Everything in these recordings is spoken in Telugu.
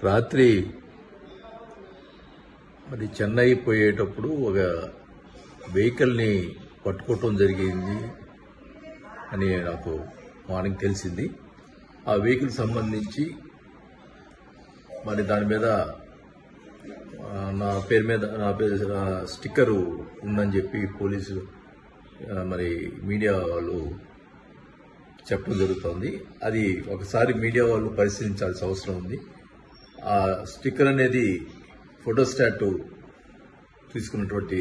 రాత్రి మరి చెన్నై పోయేటప్పుడు ఒక వెహికల్ని పట్టుకోవటం జరిగింది అని నాకు మార్నింగ్ తెలిసింది. ఆ వెహికల్ సంబంధించి మరి దాని మీద నా పేరు స్టిక్కరు ఉందని చెప్పి పోలీసు మరి మీడియా వాళ్ళు చెప్పడం జరుగుతోంది. అది ఒకసారి మీడియా వాళ్ళు పరిశీలించాల్సిన అవసరం ఉంది. ఆ స్టిక్కర్ అనేది ఫోటోస్టాట్ తీసుకున్నటువంటి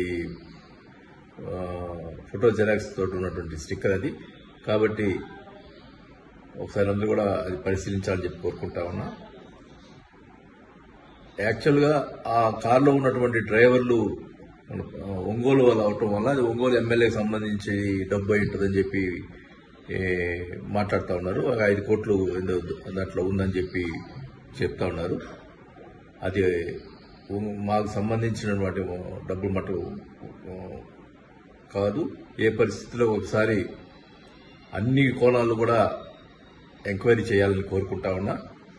ఫోటో జెరాక్స్ తోటి ఉన్నటువంటి స్టిక్కర్ అది. కాబట్టి ఒకసారి అందరూ కూడా అది పరిశీలించాలని చెప్పి కోరుకుంటా ఉన్నా. యాక్చువల్గా ఆ కారులో ఉన్నటువంటి డ్రైవర్లు ఒంగోలు వాళ్ళు అవటం వల్ల అది ఒంగోలు ఎమ్మెల్యేకి సంబంధించి డబ్బు అయి ఉంటుందని చెప్పి మాట్లాడుతూ ఉన్నారు. 5 కోట్లు దాంట్లో ఉందని చెప్పి చెప్తా ఉన్నారు. అది మాకు సంబంధించినటువంటి డబ్బులు మటు కాదు. ఏ పరిస్థితిలో ఒకసారి అన్ని కోణాలు కూడా ఎంక్వైరీ చేయాలని కోరుకుంటా ఉన్నా.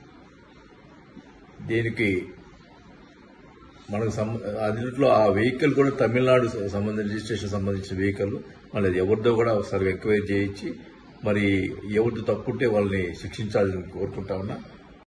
దీనికి మనకు అదిలో ఆ వెహికల్ కూడా తమిళనాడు సంబంధించిన రిజిస్ట్రేషన్ సంబంధించిన వెహికల్, మళ్ళీ ఎవరిదో కూడా ఒకసారి ఎంక్వైరీ చేయించి మరి ఎవరితో తప్పుంటే వాళ్ళని శిక్షించాలని కోరుకుంటా ఉన్నా.